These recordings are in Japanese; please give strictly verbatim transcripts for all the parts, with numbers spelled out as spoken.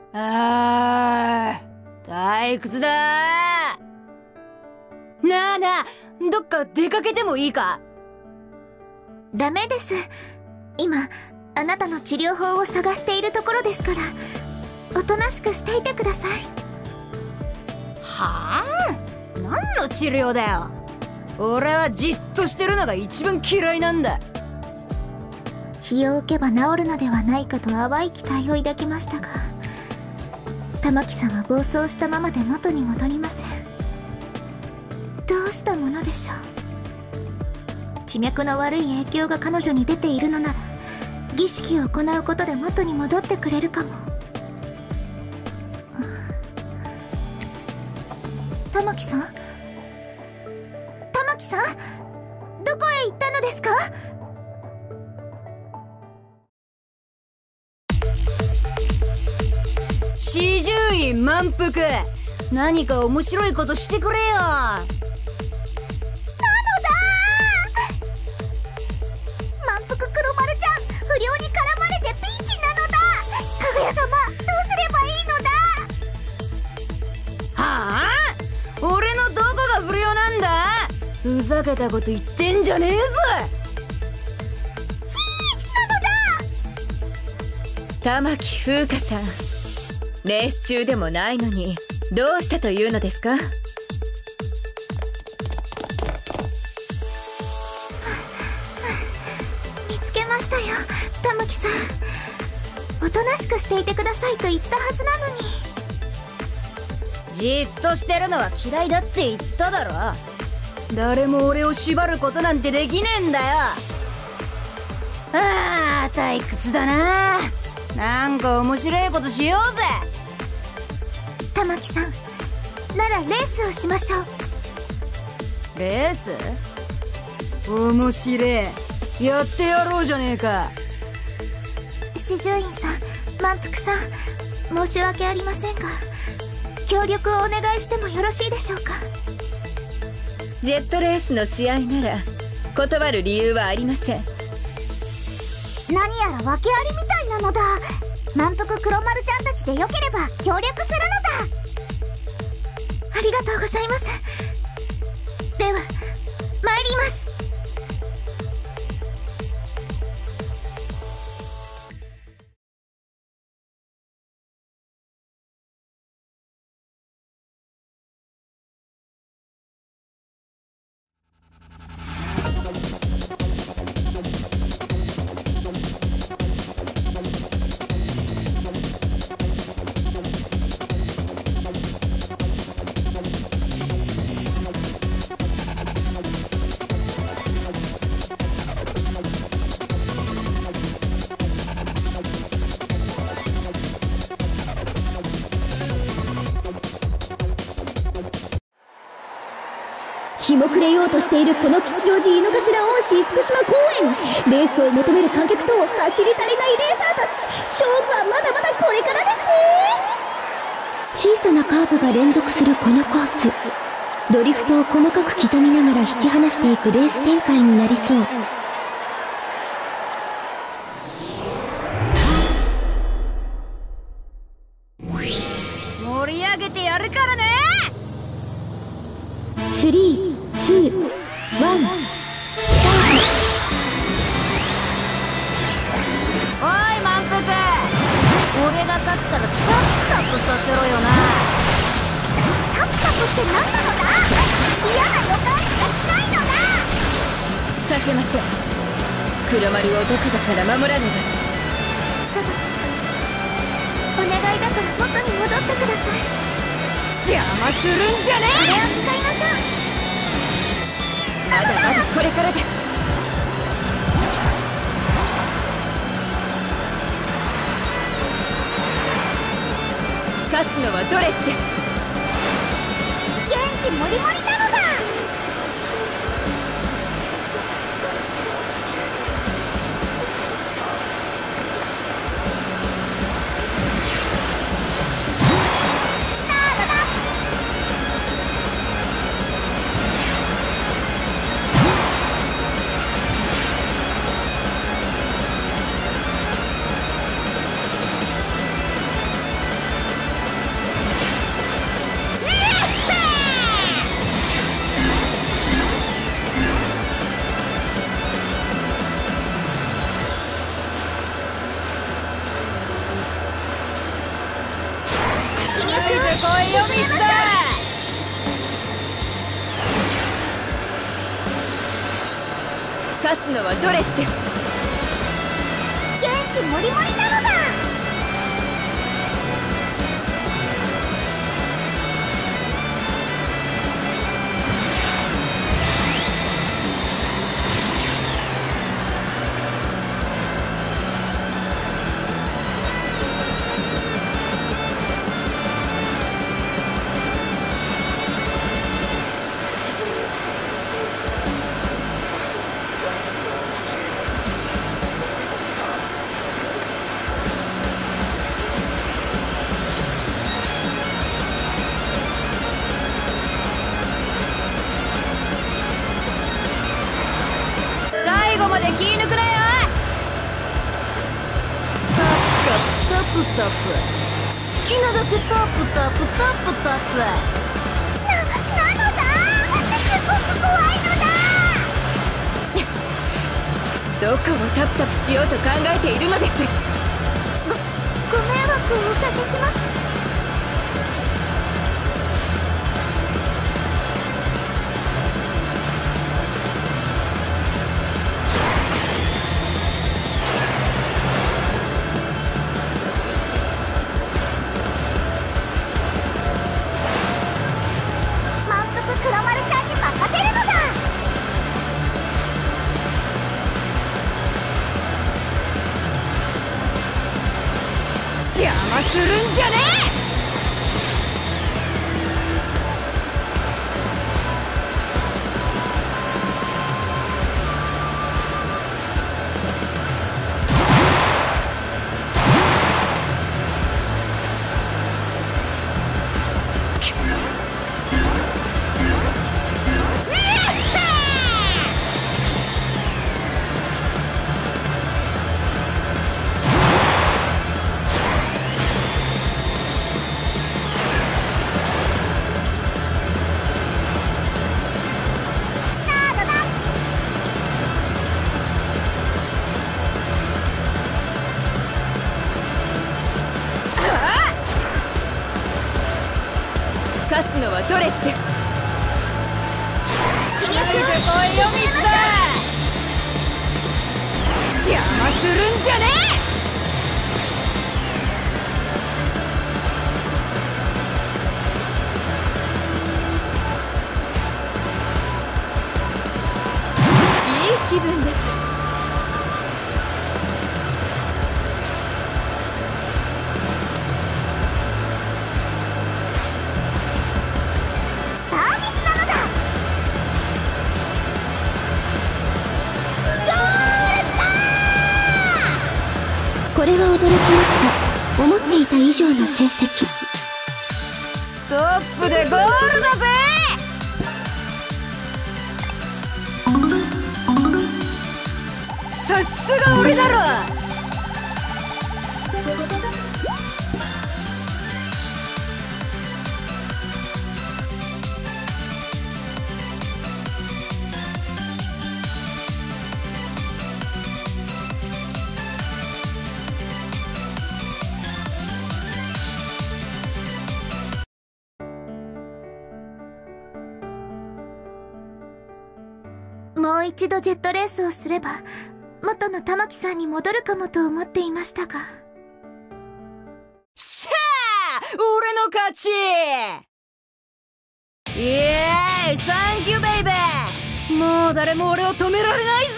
あー、退屈だー。なあなあ、どっか出かけてもいいか？ ダメです。今あなたの治療法を探しているところですから、おとなしくしていてください。 はあ？何の治療だよ。俺はじっとしてるのが一番嫌いなんだ。 日を置けば治るのではないかと淡い期待を抱きましたが、玉木さんは暴走したままで元に戻りません。どうしたものでしょう。地脈の悪い影響が彼女に出ているのなら、儀式を行うことで元に戻ってくれるかも。玉木さん、玉木さん、どこへ行ったのですか？ 四十院満腹、何か面白いことしてくれよ。なのだー。満腹黒丸ちゃん、不良に絡まれてピンチなのだ。かぐや様、どうすればいいのだ。 はあ？俺のどこが不良なんだ？ふざけたこと言ってんじゃねえぞ。 玉木風花さん、レース中でもないのにどうしたというのですか？ 見つけましたよ、玉木さん。おとなしくしていてくださいと言ったはずなのに。 じっとしてるのは嫌いだって言っただろ。誰も俺を縛ることなんてできねえんだよ。ああ、退屈だな。なんか面白いことしようぜ。 玉木さん、ならレースをしましょう。 レース？面白え。やってやろうじゃねえか。 四十院さん、満腹さん、申し訳ありませんが、協力をお願いしてもよろしいでしょうか？ ジェットレースの試合なら断る理由はありません。 何やら訳ありみたいなのだ。満腹黒丸ちゃんたちでよければ協力するのだ。ありがとうございます。では参ります。 日も暮れようとしているこの吉祥寺井の頭恩師厳島公園。レースを求める観客と走り足りないレーサーたち、勝負はまだまだこれからですね。小さなカーブが連続するこのコース、ドリフトを細かく刻みながら引き離していくレース展開になりそう。 盛り上げてやるからね。 スリー、ツー、ワン、スタート。 おい満腹、俺が勝ったらタッタプさせろよな。 タッタプって何なのだ。嫌な予感しかしないのだ。 させません。黒丸をどこだから守らねば。 玉木さん、お願いだから元に戻ってください。 邪魔するんじゃねえ。 あれを使いましょう。 まだまだこれからです。勝つのはドレスです。 元気もりもりなのだ。 勝つのはドレスです。 元気もりもりなのだ。 最後まで気抜くなよ。 タップタップ好きなだけタップタップタップタップ。 な、なのだ。すごく怖いのだ。 どこをタプタプしようと考えているのです。 ご、ご迷惑をおかけします。満腹黒丸ちゃんに任せるのだ。 邪魔するんじゃねえ。勝つのはドレスです。 刺激をこいよミスター。邪魔するんじゃねえ。いい気分です。 サービスなのだ。 これは驚きました。思っていた以上の成績。 トップでゴールだぜ。さすが俺だろ。 もう一度ジェットレースをすれば元の玉木さんに戻るかもと思っていましたが。 しゃー、俺の勝ち。イエーイ、サンキューベイベー。もう誰も俺を止められないぜ。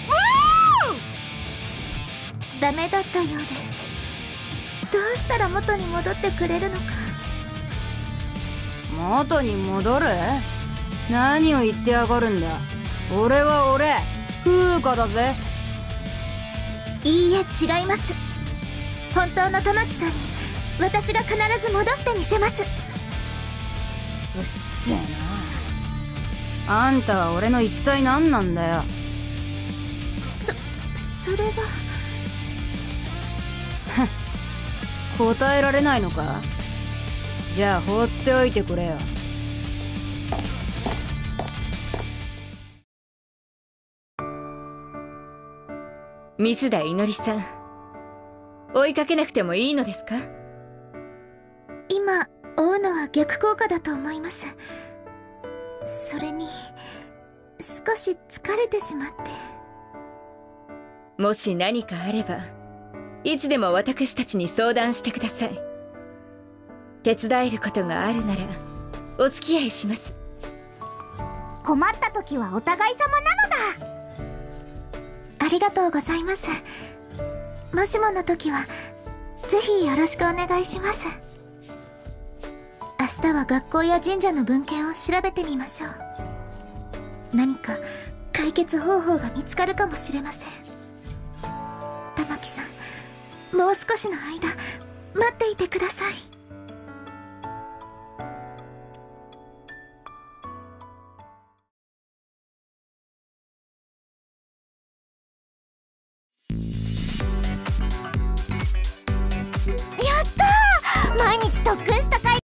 フダメだったようです。どうしたら元に戻ってくれるのか。 ー。元に戻る？何を言ってやがるんだ。俺は俺、風花だぜ。 いいえ、違います。本当の玉木さんに私が必ず戻してみせます。 うっせえな。あんたは俺の一体何なんだよ。 そ、それは。 答えられないのか。じゃあ放っておいてくれよ。 ミスダイノリさん、追いかけなくてもいいのですか？ 今追うのは逆効果だと思います。それに少し疲れてしまって。 もし何かあればいつでも私たちに相談してください。手伝えることがあるならお付き合いします。 困った時はお互い様なのだ。ありがとうございます。もしもの時はぜひよろしくお願いします。明日は学校や神社の文献を調べてみましょう。何か解決方法が見つかるかもしれません。玉木さん、もう少しの間待っていてください。やったー！毎日特訓したかい